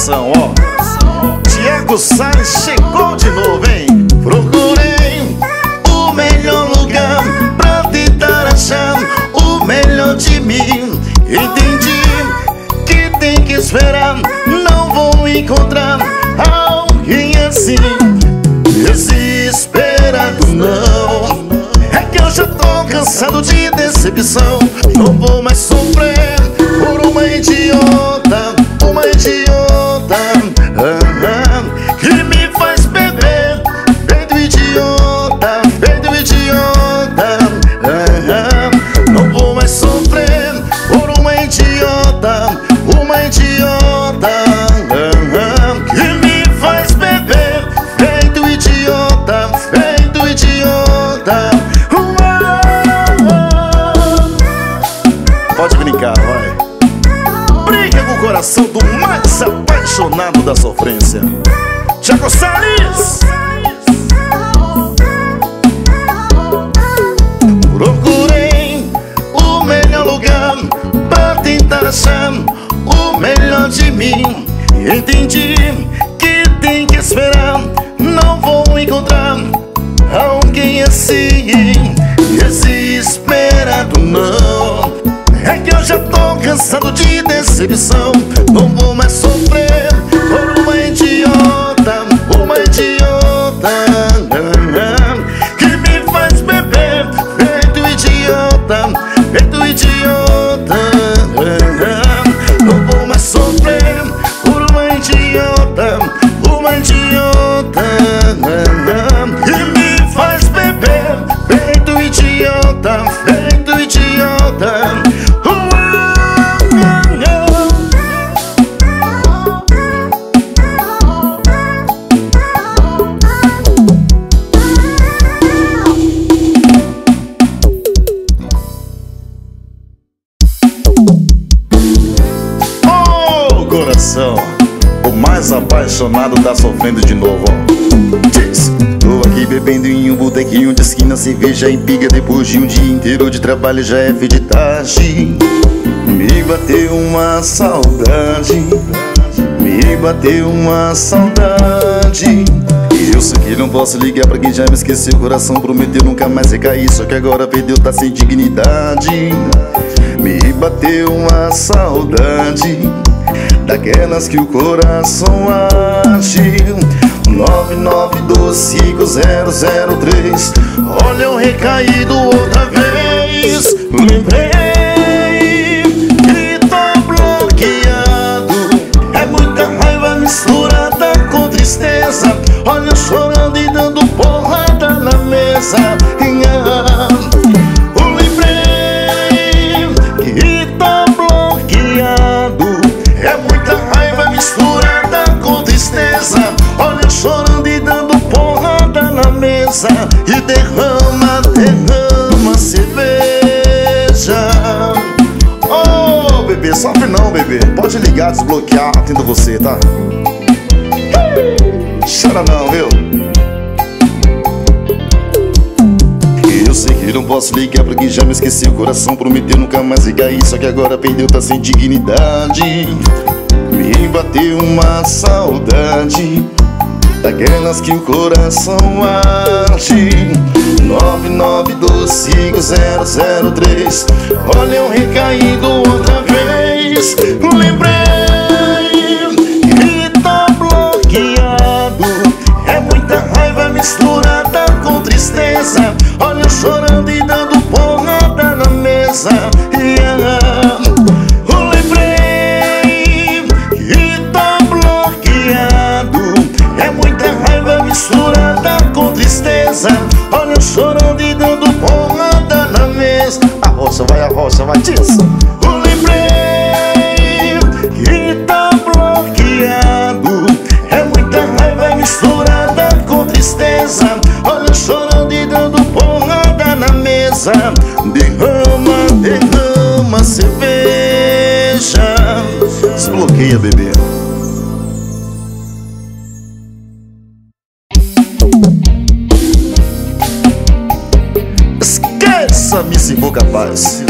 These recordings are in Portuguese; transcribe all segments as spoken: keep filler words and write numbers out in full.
coração, ó. Tiago Salles chegou de novo, hein? Procurei o melhor lugar pra tentar achar o melhor de mim. Entendi que tem que esperar, não vou encontrar alguém assim. Desesperado não, é que eu já tô cansado de decepção. Não vou mais sofrer por uma idiota, uma idiota ah, ah, que me faz beber, feito idiota, feito idiota ah, ah. Não vou mais sofrer por uma idiota, uma idiota ah, ah, que me faz beber, feito idiota, feito idiota. Pode brincar, vai. Briga com o coração do mais apaixonado da sofrência, Tiago Salles. Procurei o melhor lugar pra tentar achar o melhor de mim. Entendi que tem que esperar, não vou encontrar alguém assim. Desesperado não, é que eu já tô cansado de decepção. Não vou mais sofrer por uma idiota, uma idiota que me faz beber, feito idiota, feito idiota. Não vou mais sofrer por uma idiota, uma idiota que me faz beber, feito idiota, feito idiota. O mais apaixonado tá sofrendo de novo, ó. Diz, tô aqui bebendo em um botequinho de esquina, cerveja em piga. Depois de um dia inteiro de trabalho já é fim de tarde. Me bateu uma saudade, me bateu uma saudade. E eu sei que não posso ligar pra quem já me esqueceu. O coração prometeu nunca mais recair, só que agora perdeu, tá sem dignidade. Me bateu uma saudade, daquelas que o coração age. Nove nove dois cinco zero zero três. Olha eu recaído outra vez. Lembrei que tô bloqueado, é muita raiva misturada com tristeza. Olha eu chorando e dando porrada na mesa. Lembrei que tô bloqueado, é muita raiva misturada com tristeza. Olha eu chorando e dando porrada na mesa. E derrama, derrama cerveja. Oh, bebê, sofre não, bebê. Pode ligar, desbloquear, atendo você, tá? Chora não, viu? Eu sei que não posso ligar pra quem já me esqueceu. O coração prometeu nunca mais recair, só que agora perdeu, tá sem dignidade. Me bateu uma saudade, daquelas que o coração age. Nove nove dois cinco zero zero três. Olha eu recaído outra vez. Lembrei que tô bloqueado, é muita raiva misturada com tristeza. Olha eu chorando e dando porrada na mesa. Yeah. Lembrei que tô bloqueado, é muita raiva misturada com tristeza. Olha eu chorando e dando porrada na mesa. A rocha vai, a rocha vai, diz. Lembrei que tô bloqueado, é muita raiva misturada com tristeza. Olha eu chorando e dando porrada na mesa. Derrama, derrama cerveja. Desbloqueia, bebê. Esqueça-me se for capaz.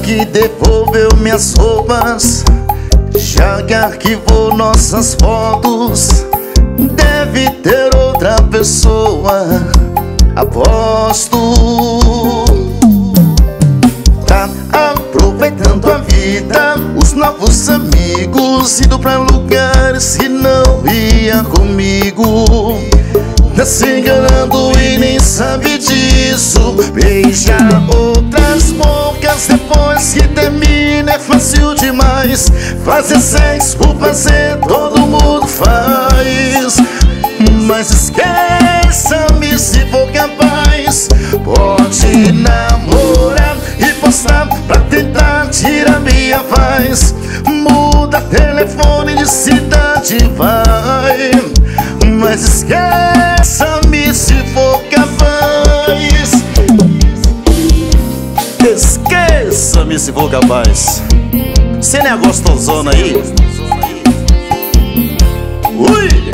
que devolveu minhas roupas, já que arquivou nossas fotos. Deve ter outra pessoa, aposto. Tá aproveitando a vida, os novos amigos, indo pra lugares que não ia comigo. Tá se enganando e nem sabe disso. Beija outras bocas depois que termina, é fácil demais. Fazer sexo por fazer, todo mundo faz. Mas esqueça-me se for capaz. Pode namorar e postar pra tentar tirar minha paz. Muda telefone de cidade, vai. Mas esqueça-me se for capaz. Esqueça-me se for capaz. Você não é gostosona aí? Ui!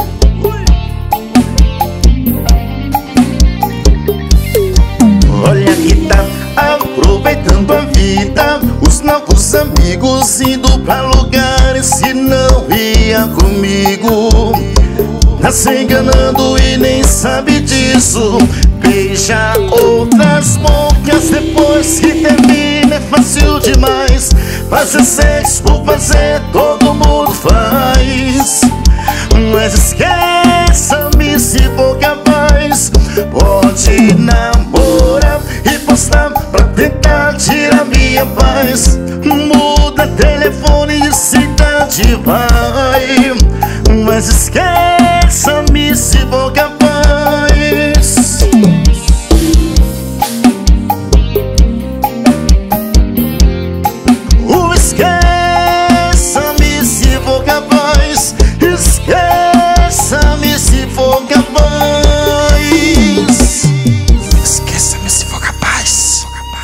Olha que tá aproveitando a vida, os novos amigos, indo pra lugares que não ia comigo. Tá se enganando e nem sabe disso. Beija outras bocas depois que termina, é fácil demais. Fazer sexo por fazer, todo mundo faz. Mas esqueça-me se for capaz. Pode namorar e postar pra tentar tirar minha paz. Muda telefone de cidade, vai. Mas esqueça-me se for capaz. Uh, esqueça-me se for capaz. Esqueça-me se for capaz. Esqueça-me se for capaz.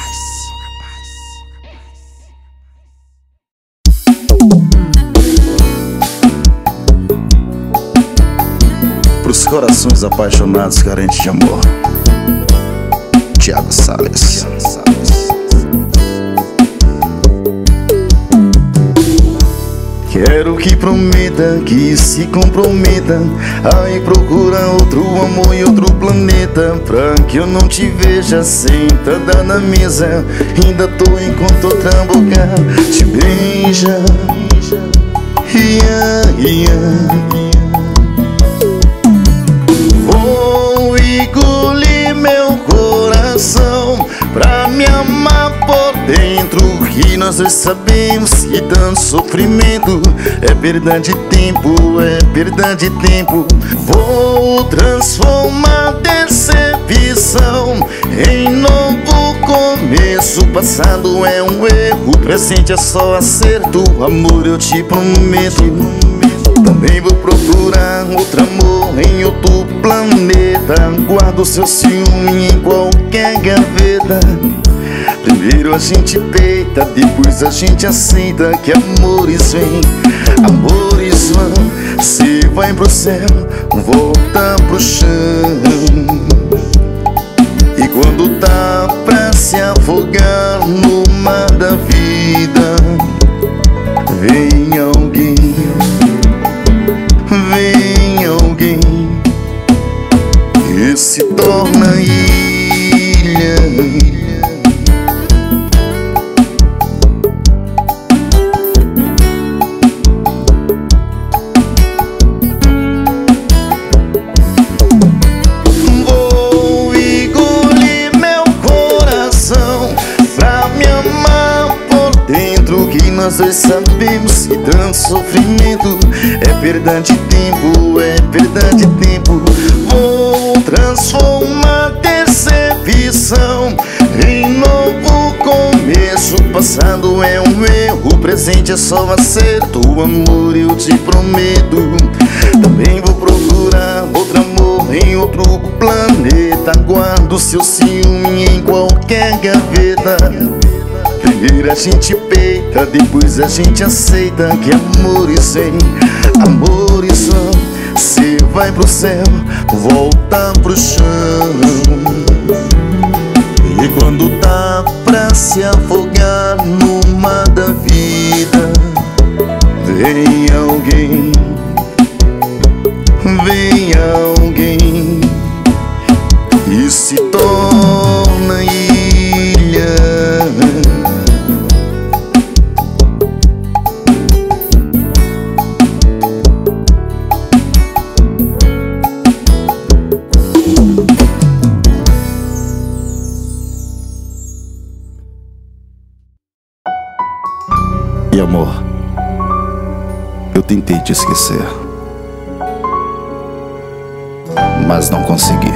Pros corações apaixonados, carentes de amor, Thiago Salles. Quero que prometa, que se comprometa a ir procurar outro amor em outro planeta, pra que eu não te veja sentada na mesa. Ainda tô enquanto outra boca te beija. Yeah, yeah. Vou engolir meu coração pra me amar por dentro, que nós dois sabemos que tanto sofrimento é perda de tempo, é perda de tempo. Vou transformar decepção em novo começo. O passado é um erro, o presente é só acerto. Amor, eu te prometo. Também vou procurar outro amor em outro planeta. Guardo seu ciúme em qualquer gaveta. Primeiro a gente peita, depois a gente aceita que amores vêm, amores vão. Se vai pro céu, volta pro chão. E quando tá pra se afogar no mar da vida, vem alguém, vem alguém que se torna ilha. Vou engolir meu coração pra me amar por dentro, que nós dois sabemos que tanto sofrimento é perda de tempo, é perda de tempo. Vou transformar decepção em novo começo. O passado é um erro, o presente é só acerto. O amor, eu te prometo. Também vou procurar outro amor em outro planeta. Guardo seu ciúme em qualquer gaveta. Primeiro a gente peita, depois a gente aceita que amores vêm, amores vão. Se vai pro céu, volta pro chão. E quando tá pra se afogar no mar da vida, vem alguém, vem alguém e se torna ilha. E amor, eu tentei te esquecer, mas não consegui.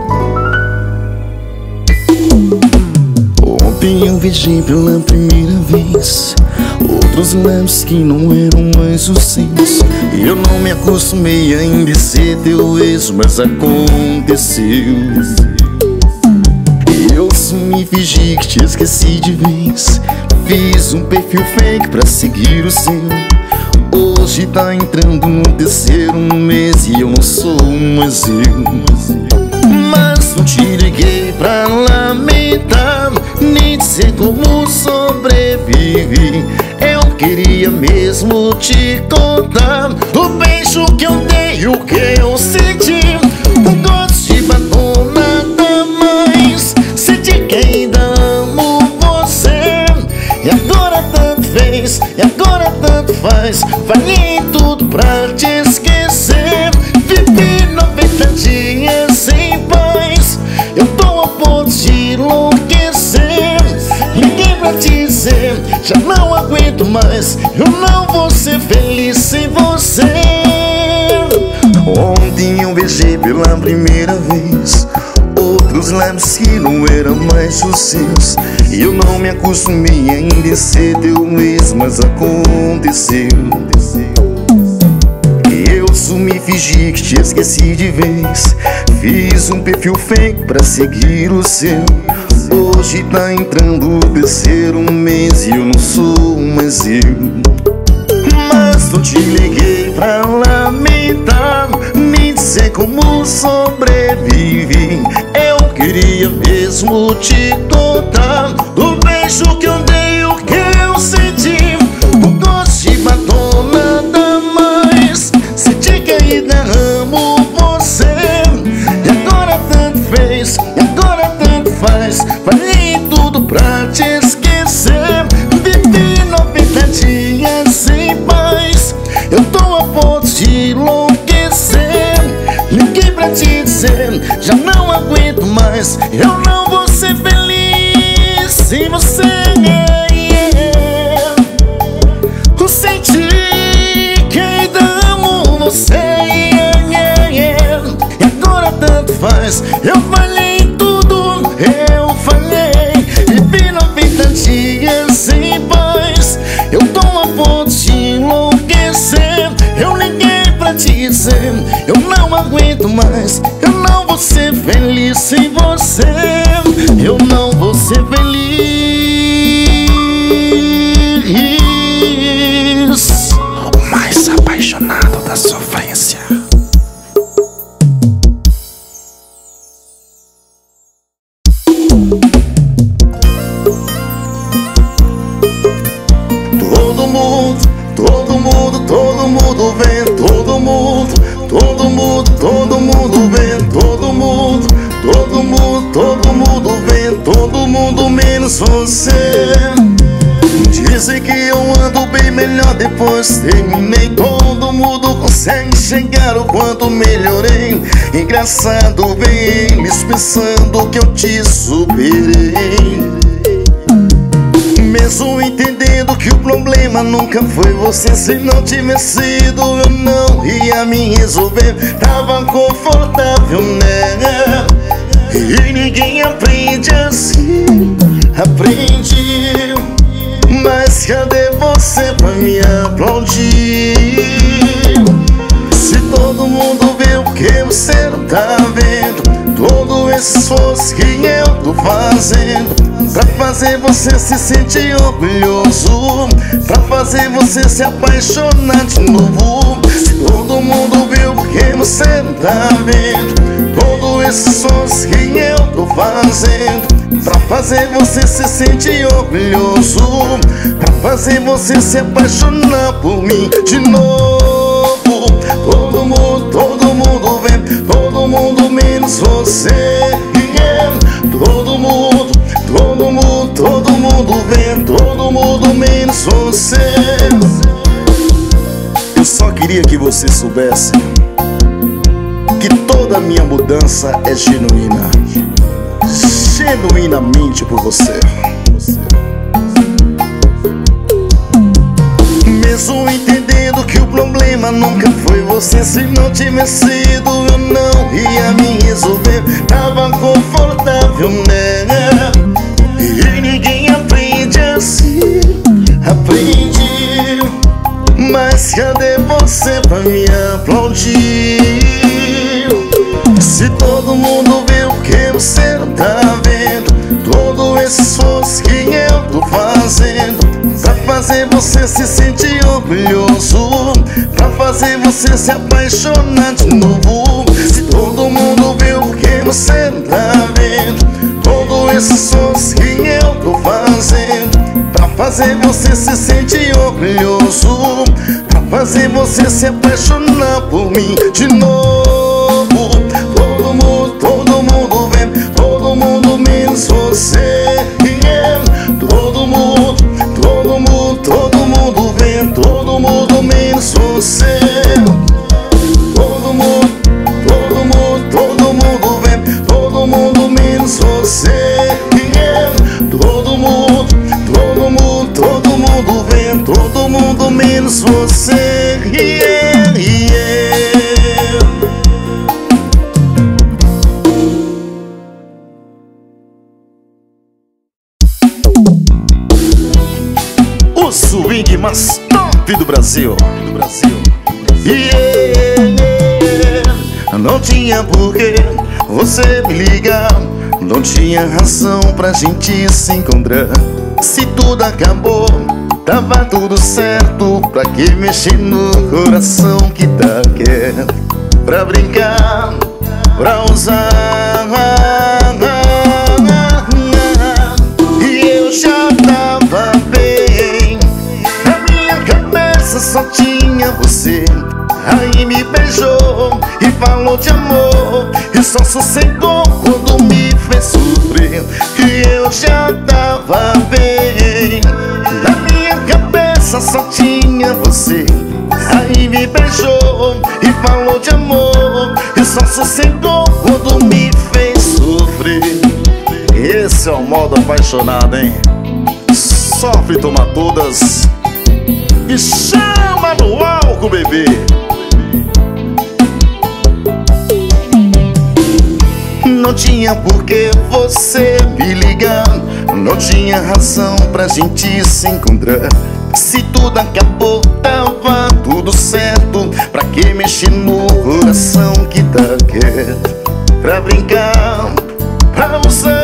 Ontem eu beijei pela primeira vez outros lábios que não eram mais os seus. Eu não me acostumei ainda a ser teu ex, mas aconteceu. Eu me fingi que te esqueci de vez. Fiz um perfil fake pra seguir o seu. Hoje tá entrando no terceiro mês e eu não sou mais eu. Mas não te liguei pra lamentar, nem dizer como sobrevivi. Eu queria mesmo te contar do beijo que eu dei, o que eu senti. Um gosto de batom, nada mais. Senti que ainda amo você. E agora tanto fez, e agora tanto faz. Falhei tudo pra te esquecer. Vivi noventa dias sem paz. Eu tô a ponto de enlouquecer. Liguei pra te dizer, já não aguento mais. Eu não vou ser feliz sem você. Ontem eu beijei pela primeira vez outros lábios que não eram mais os seus. E eu não me acostumei ainda a ser teu ex, mas aconteceu. Eu sumi, fingi que te esqueci de vez. Fiz um perfil fake pra seguir o seu. Hoje tá entrando o terceiro mês e eu não sou mais eu. Mas não te liguei pra lamentar, nem dizer como sobrevivi. Eu queria mesmo te contar do beijo que eu dei, o que eu senti. O gosto de batom, nada mais. Senti que ainda amo você. E agora tanto fez, e agora tanto faz. Falei tudo pra te esquecer. Vivi noventa dias sem paz. Eu tô a ponto de enlouquecer. Liguei pra te dizer, já não aguento mais. Eu não vou ser feliz sem você. Eu senti que ainda amo você. E agora tanto faz. Eu falei tudo, eu falei. Vivi noventa dias sem paz. Eu tô a ponto de enlouquecer. Eu liguei pra te dizer, eu não aguento mais. Eu não vou ser feliz sem você. Eu não vou ser feliz. O mais apaixonado da sofrência. Todo mundo, todo mundo, todo mundo vem. Todo mundo, todo mundo, todo mundo vem. Todo mundo, todo mundo, todo mundo vem. Todo mundo menos você. Dizem que eu ando bem melhor depois terminei. Todo mundo consegue enxergar o quanto melhorei. Engraçado ver eles pensando que eu te superei. Mesmo entendendo que o problema nunca foi você. Se não tivesse sido, eu não ia me resolver. Tava confortável, né? E ninguém aprende assim, aprende. Mas cadê você pra me aplaudir? Se todo mundo vê o que você não tá vendo, todo esse esforço que eu tô fazendo pra fazer você se sentir orgulhoso, pra fazer você se apaixonar de novo. Se todo mundo vê o que você não tá vendo, todo esforço que eu tô fazendo pra fazer você se sentir orgulhoso, pra fazer você se apaixonar por mim de novo. Todo mundo, todo mundo vem, todo mundo menos você. Todo mundo, todo mundo, todo mundo vem, todo mundo menos você. Eu só queria que você soubesse que toda a minha mudança é genuína, genuinamente por você. Mesmo entendendo que o problema nunca foi você, se não tivesse sido eu não ia me resolver. Tava confortável, né? E ninguém aprende assim, aprende. Mas cadê você pra me aplaudir? Se todo mundo vê o que você tá vendo, todo esse esforço que eu tô fazendo pra fazer você se sentir orgulhoso, pra fazer você se apaixonar de novo. Se todo mundo vê o que você tá vendo, todo esse esforço que eu tô fazendo pra fazer você se sentir orgulhoso, pra fazer você se apaixonar por mim de novo. Todo mundo, todo mundo vem, todo mundo menos você. Todo mundo, todo mundo, todo mundo vem, todo mundo menos você. Todo mundo, todo mundo, todo mundo vem, todo mundo menos você. Todo mundo, todo mundo, todo mundo vem, todo mundo menos você. Yeah, yeah. O swing mais top do Brasil, do Brasil. Yeah, yeah. Não tinha porquê você me ligar, não tinha razão pra gente se encontrar. Se tudo acabou, tava tudo certo, pra que mexer no coração que tá quieto? Pra brincar, pra usar. E eu já tava bem, na minha cabeça só tinha você. Aí me beijou e falou de amor, e só sossegou quando me fez sofrer. E eu já tava bem, na minha cabeça só tinha você. Aí me beijou e falou de amor, e só sossegou quando me fez sofrer. Esse é o modo apaixonado, hein? Sofre, toma todas e chama no álcool, bebê. Não tinha por que você me ligar, não tinha razão pra gente se encontrar. Se tudo acabou, tava tudo certo, pra que mexer no coração que tá quieto? Pra brincar, pra usar.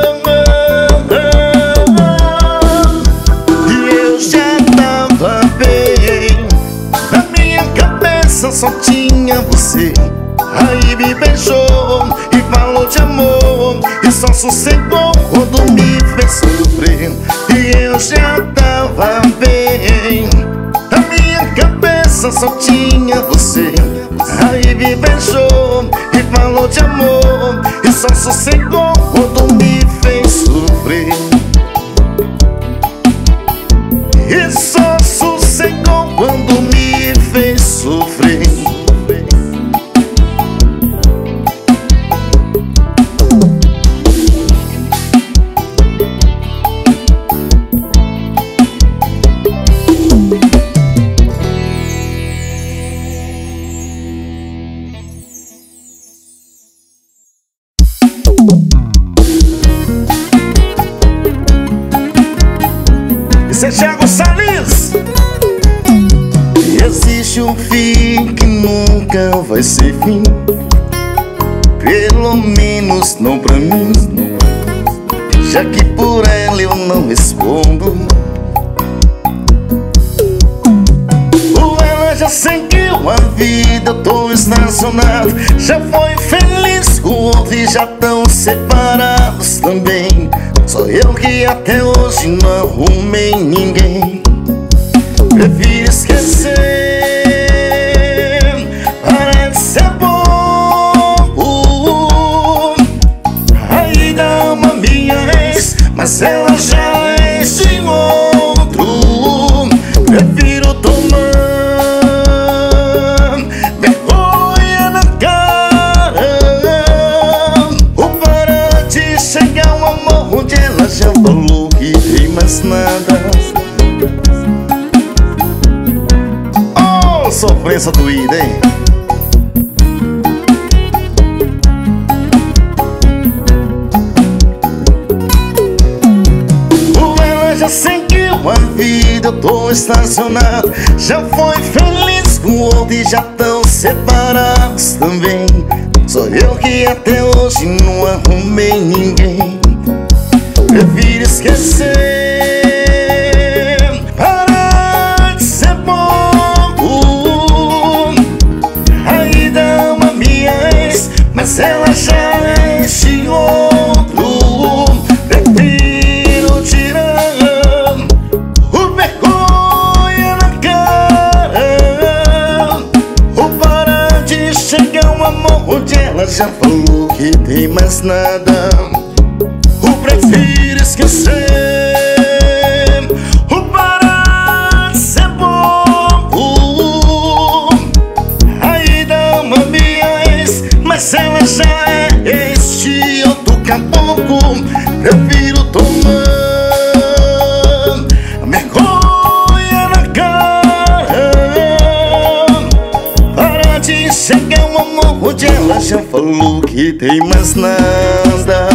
E eu já tava bem, na minha cabeça só tinha você. Aí me beijou e falou de amor, e só sossegou quando me fez sofrer. E eu já tava bem, na minha cabeça só tinha você. Aí me beijou e falou de amor, e só sossegou quando me fez sofrer. E só sossegou quando me fez sofrer. Esse é Thiago Salles. Existe um fim que nunca vai ser fim, pelo menos não pra mim, já que por ela eu não respondo. Ou ela já seguiu a vida, eu tô estacionado. Já foi feliz com o outro e já tão separados também. Só eu que até hoje não arrumei ninguém. Prefiro esquecer, para de ser bobo. Ainda ama minha ex, mas ela já é ex de outro. Prefiro tomar vergonha na cara, ou parar de chegar um amor onde ela já falou que tem mais nada. Oh, sofrência doída, hein? Ela já seguiu a vida, eu tô estacionado. Já foi feliz com o outro e já tão separados também. Só eu que até hoje não arrumei ninguém. Prefiro esquecer, parar de ser bobo. Ainda ama minha ex, mas ela já é ex de outro. Prefiro tirar o vergonha na cara, ou parar de chegar um amor onde ela já falou que tem mais nada. Eu prefiro esquecer, ou parar de ser bobo. Ainda ama minha ex, mas ela já é ex de outro caboclo. Prefiro tomar vergonha na cara, para de chegar um amor onde ela já falou que tem mais nada.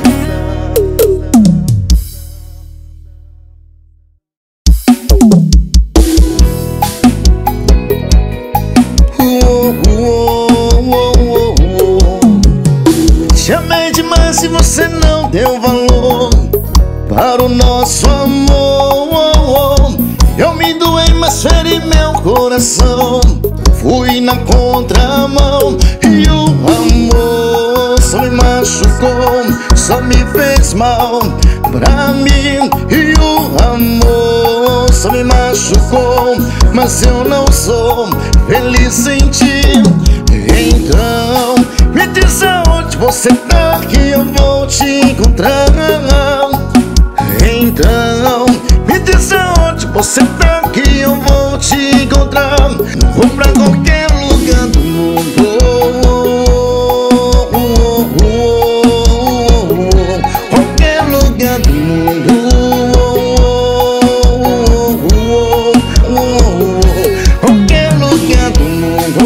Te amei demais e você não deu valor para o nosso amor. Eu me doei, mas feri meu coração. Fui na contramão e o amor só me machucou, só me fez mal pra mim. E o amor só me machucou, mas eu não sou feliz sem ti. Então me diz aonde você tá que eu vou te encontrar. Então me diz aonde você tá que eu vou te encontrar. Vou pra qualquer lugar do mundo, qualquer lugar do mundo, qualquer lugar do mundo.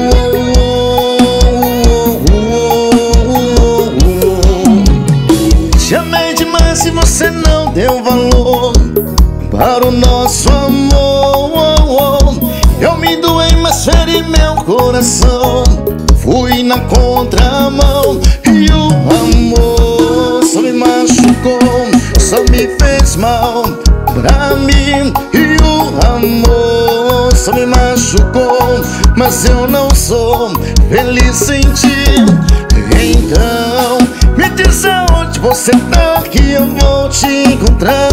Te amei demais e você não deu valor para o nosso amor. Eu me doei, mas feri meu coração. Fui na contramão e o amor só me machucou, só me fez mal pra mim. E o amor só me machucou, mas eu não sou feliz sem ti. Então me diz aonde você tá que eu vou te encontrar.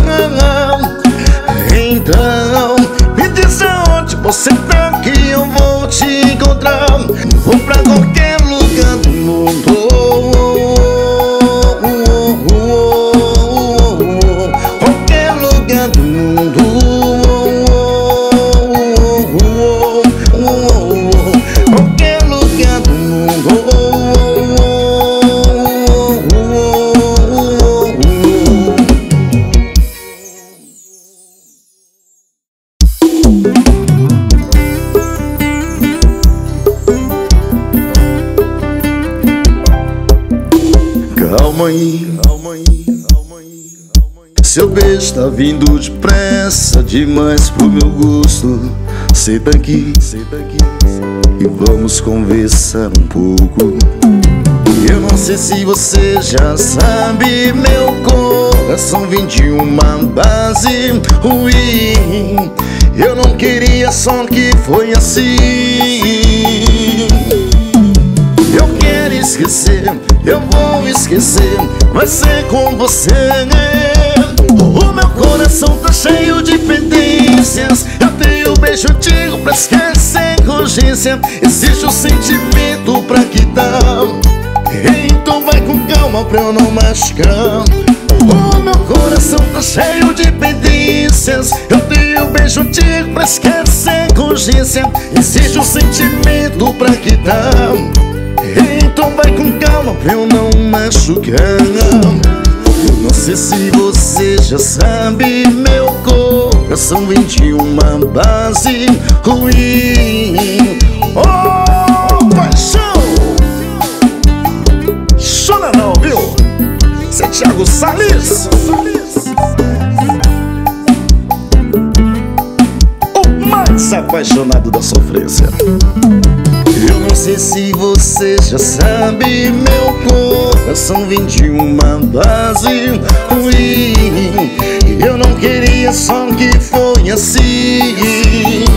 Então me diz aonde você tá que eu vou te encontrar. Vou pra qualquer lugar do mundo, qualquer lugar do mundo, qualquer lugar do mundo. Calma aí, calma aí, calma aí, calma aí. Seu beijo tá vindo depressa demais pro meu gosto. Senta aqui, senta aqui e vamos conversar um pouco. Eu não sei se você já sabe, meu coração vem de uma base ruim. Eu não queria, só que foi assim. Eu quero esquecer, eu vou esquecer, vai ser com você. O meu coração tá cheio de pendências. Eu tenho um beijo antigo pra esquecer com urgência. Existe um sentimento pra quitar, então vai com calma pra eu não machucar. O meu coração tá cheio de pendências. Eu tenho um beijo antigo pra esquecer com urgência. Existe um sentimento pra quitar, então vai com calma pra eu não machucar. Não sei se você já sabe, meu coração vem de uma base ruim. Oh, paixão! Chora não, viu? Esse é Thiago Salles, o mais apaixonado da sofrência. Eu não sei se você já sabe, meu coração vem de uma base ruim. Eu não queria, só que foi assim.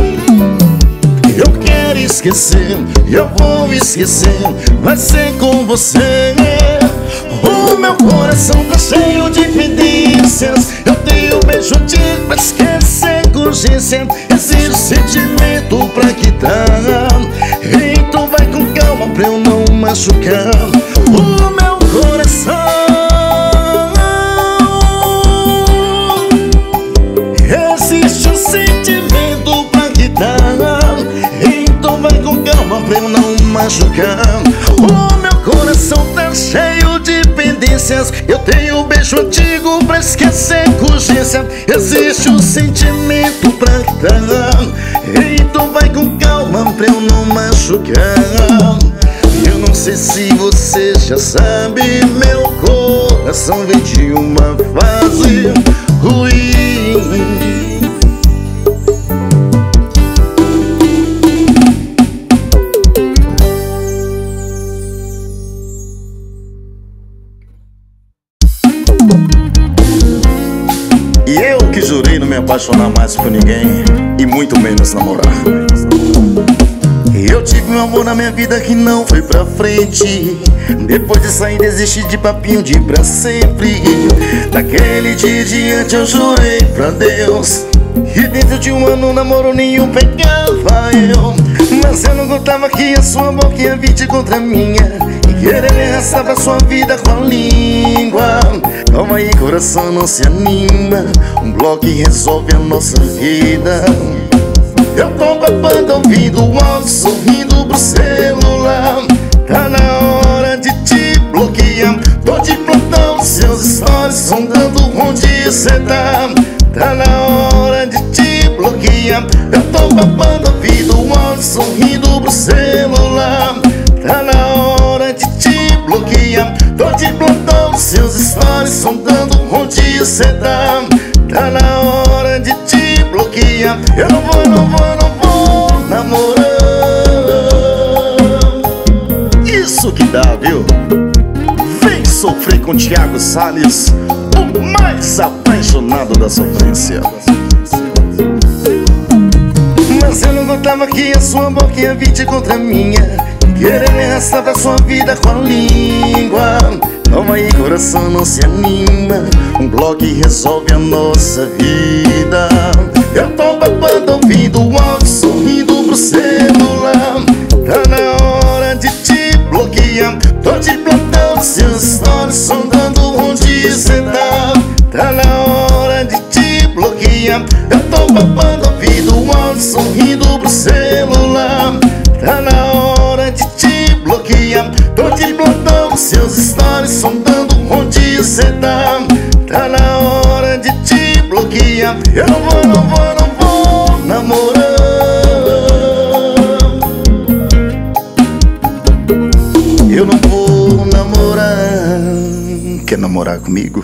Eu quero esquecer, eu vou esquecer, vai ser com você. O meu coração tá cheio de pendências. Eu tenho um beijo antigo pra esquecer com urgência. Existe um sentimento pra quitar, então vai com calma pra eu não machucar. O meu coração existe um sentimento pra quitar, então vai com calma pra eu não machucar. O meu coração tá cheio de pendências. Eu tenho um beijo antigo pra esquecer com urgência. Existe um sentimento pra quitar, então vai com calma pra eu não machucar. Eu não sei se você já sabe, meu coração vem de uma fase ruim. E eu que jurei não me apaixonar mais por ninguém, e muito menos namorar. Eu tive um amor na minha vida que não foi pra frente. Depois de sair desisti de papinho de pra sempre. Daquele dia em diante eu jurei pra Deus, e dentro de um ano namoro nenhum pegava eu. Mas eu não contava que a sua boca ia vir contra a minha, e querer me arrastar pra sua vida com a língua. Calma aí, coração, não se anima, um bloco resolve a nossa vida. Eu tô babando, ouvindo o áudio, sorrindo pro celular. Tá na hora de te bloquear. Tô de plantão, seus stories sondando onde cê tá. Tá na hora de te bloquear. Eu tô babando, ouvindo o áudio, sorrindo pro celular. Tá na hora de te bloquear. Tô de plantão, seus stories sondando onde cê tá. Tá na hora de te bloquear. Eu não vou, não vou, não vou namorar. Isso que dá, viu? Vem sofrer com Thiago Salles, o mais apaixonado da sofrência. Mas eu não contava que a sua boca ia vir contra a minha, querer me arrastar pra sua vida com a língua. Calma aí, coração, não se anima, um bloco resolve a nossa vida. Eu tô babando, ouvindo o áudio, sorrindo pro celular. Tá na hora de te bloquear. Tô de plantão, seus stories sondando onde cê tá. Tá na hora de te bloquear. Eu tô babando, ouvindo o áudio, sorrindo pro celular. Tá na hora de te bloquear. Tô de plantão, seus stories sondando onde cê tá. Tá na hora de te bloquear. Eu não vou, não vou, não vou namorar. Eu não vou namorar. Quer namorar comigo?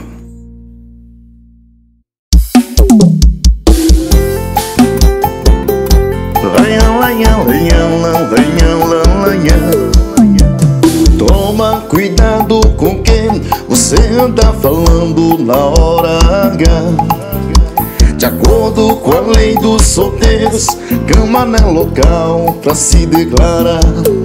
Toma cuidado com quem você anda falando na hora H. De acordo acordo com a lei dos solteiros, cama não é local pra se declarar.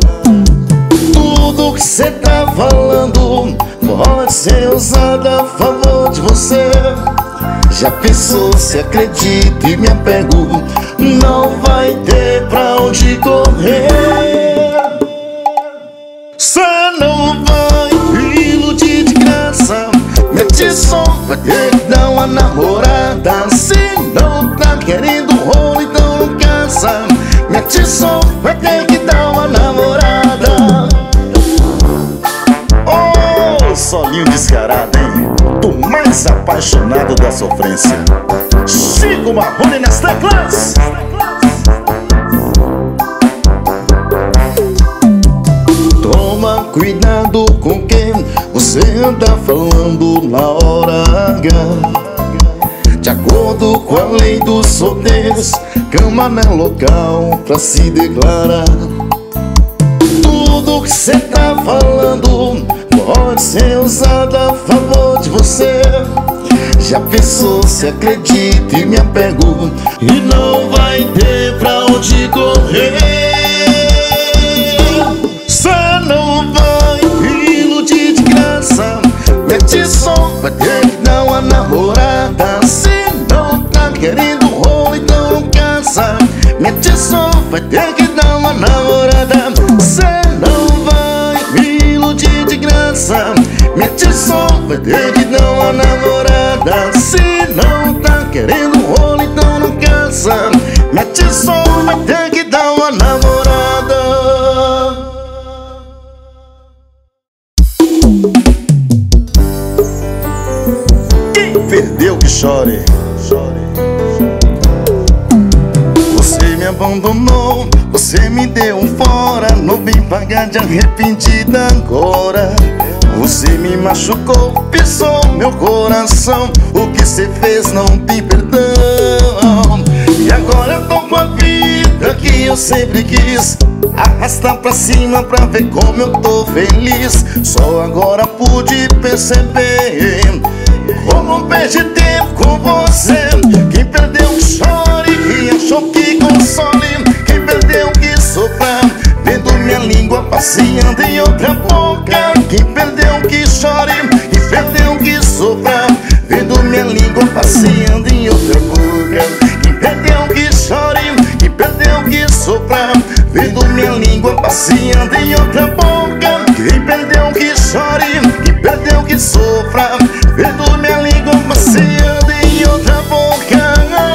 Tudo que cê tá falando pode ser usado a favor de você. Já pensou se acredito e me apego, não vai ter pra onde correr. Cê não vai me iludir de graça, mete som, vai ter que dar uma namorada. Se não tá querendo rolo, então não casa. Mete som, vai ter que dar uma namorada. Oh, solinho descarado, hein? Tô mais apaixonado da sofrência. Chico Marrone nas teclas. Toma cuidado com quem você anda falando na hora H. De acordo com a lei dos solteiros, cama não é local pra se declarar. Tudo que cê tá falando pode ser usado a favor de você. Já pensou se acredito e me apego, e não vai ter pra onde correr. Cê não vai me iludir de graça, mete som, vai ter que dar uma namorada. Se não tá querendo rolo, então não casa. Mete som, vai ter que dar uma namorada. Cê não vai me iludir de graça, mete som, vai ter que dar uma namorada. Se não tá querendo rolo, então não casa. Mete som, vai ter que dar uma namorada. Quem perdeu que chore. Você me abandonou, você me deu um fora, não vem pagar de arrependida agora. Você me machucou, pisou meu coração, o que cê fez não tem perdão. E agora eu tô com a vida que eu sempre quis, arrastar pra cima pra ver como eu tô feliz. Só agora pude perceber como perdi tempo com você. Quem perdeu que chore, quem achou que console, quem perdeu que sofra, vendo minha língua passeando em outra boca. Quem perdeu que chore, quem perdeu que sofra, vendo minha língua passeando em outra boca. Quem perdeu que chore, quem perdeu que sofra, vendo minha língua passeando em outra boca. Quem perdeu que chore, quem perdeu que sofra, vendo minha língua passeando em outra boca.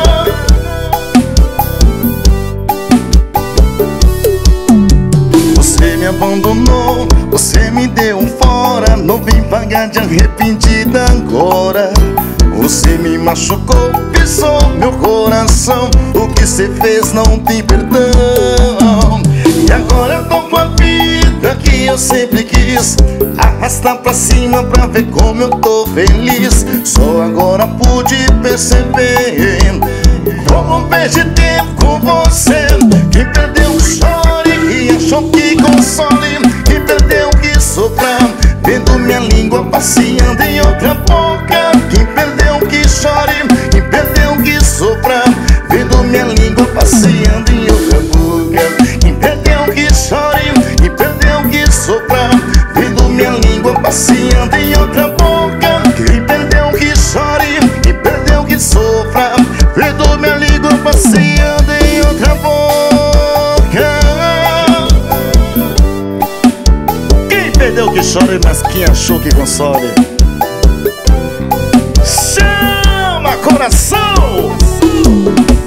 Você me abandonou, você me deu um fora, não vem pagar de arrependida agora. Você me machucou, pisou meu coração, o que cê fez não tem perdão. E agora eu tô com a vida que eu sempre quis, arrastar pra cima pra ver como eu tô feliz. Só agora pude perceber como perdi tempo com você. Quem perdeu que chore, quem achou que console, quem perdeu que sofra, vendo minha língua passeando em outra boca. Quem perdeu que chore, quem perdeu que sofra, vendo minha língua passeando em outra boca. Quem perdeu que chore, quem perdeu que sofra, vendo minha língua passeando em outra boca. Quem perdeu que chore, quem perdeu que sofra, vendo minha língua passeando em outra boca. Quem perdeu que chore, mas quem achou que console. Chama coração!